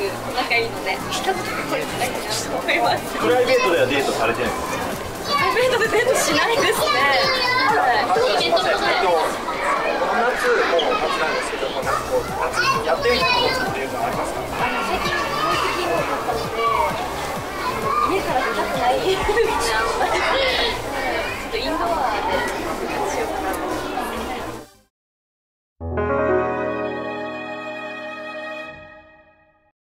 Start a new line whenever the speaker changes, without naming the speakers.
仲いいので一言これたいなと思います。
プライベートではデートされてないんですか？
プライベートでデートしないですね。はい。イベントもない。
夏もう夏なんですけども、なんかこう夏やってみたいことっていうのはありますか？